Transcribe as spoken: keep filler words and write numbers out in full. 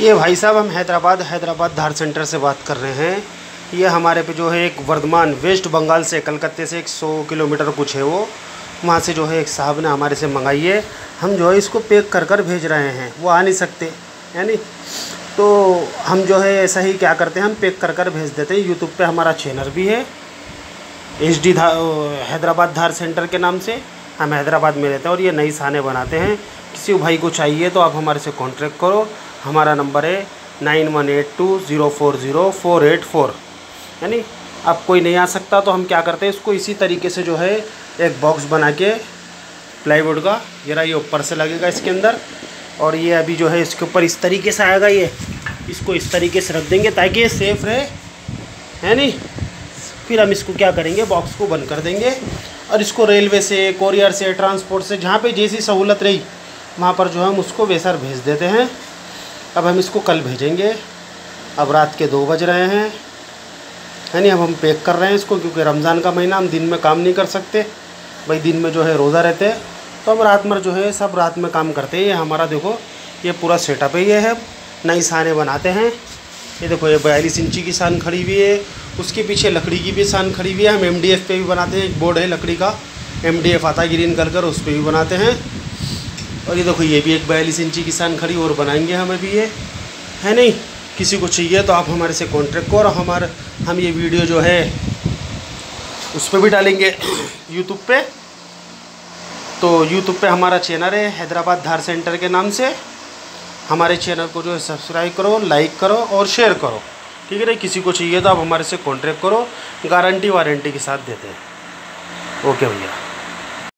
ये भाई साहब हम हैदराबाद हैदराबाद धार सेंटर से बात कर रहे हैं। ये हमारे पे जो है एक वर्धमान वेस्ट बंगाल से कलकत्ते से एक सौ किलोमीटर कुछ है, वो वहाँ से जो है एक साहब ने हमारे से मंगाई है। हम जो है इसको पैक कर कर भेज रहे हैं, वो आ नहीं सकते है नी, तो हम जो है ऐसा ही क्या करते हैं, हम पैक कर कर भेज देते हैं। यूट्यूब पे हमारा चैनल भी है एच डी धार हैदराबाद धार सेंटर के नाम से, हम हैदराबाद में रहते हैं और ये नई साने बनाते हैं। किसी भाई को चाहिए तो आप हमारे से कॉन्टेक्ट करो। हमारा नंबर है nine one eight two zero four zero four eight four. यानी अब कोई नहीं आ सकता तो हम क्या करते हैं, इसको इसी तरीके से जो है एक बॉक्स बना के प्लाईवुड का, जरा ये ऊपर से लगेगा इसके अंदर, और ये अभी जो है इसके ऊपर इस तरीके से आएगा। ये इसको इस तरीके से रख देंगे ताकि ये सेफ़ रहे, है नहीं। फिर हम इसको क्या करेंगे, बॉक्स को बंद कर देंगे और इसको रेलवे से, कोरियर से, ट्रांसपोर्ट से, जहाँ पे जैसी सहूलत रही वहाँ पर जो है हम उसको वैसा भेज देते हैं। अब हम इसको कल भेजेंगे। अब रात के दो बज रहे हैं, है नहीं। अब हम पैक कर रहे हैं इसको, क्योंकि रमज़ान का महीना, हम दिन में काम नहीं कर सकते भाई, दिन में जो है रोज़ा रहते हैं, तो हम रात में जो है सब रात में काम करते हैं। ये हमारा देखो ये पूरा सेटअप है, ये है नई सानें बनाते हैं। ये देखो ये बयालीस इंची की सान खड़ी हुई है, उसके पीछे लकड़ी की भी सान खड़ी हुई है। हम एम डी एफ पे भी बनाते हैं, एक बोर्ड है लकड़ी का, एम डी एफ आता है ग्रीन कलर कर, उस पर भी बनाते हैं। और ये देखो ये भी एक बयालीस इंची की सान खड़ी और बनाएंगे हमें भी, ये है नहीं। किसी को चाहिए तो आप हमारे से कॉन्टेक्ट करो। हमारे हम ये वीडियो जो है उस पर भी डालेंगे यूट्यूब पे। तो यूट्यूब पे हमारा चैनल है हैदराबाद धार सेंटर के नाम से। हमारे चैनल को जो है सब्सक्राइब करो, लाइक करो और शेयर करो, ठीक है ना। किसी को चाहिए तो आप हमारे से कॉन्टेक्ट करो, गारंटी वारंटी के साथ देते हैं। ओके भैया।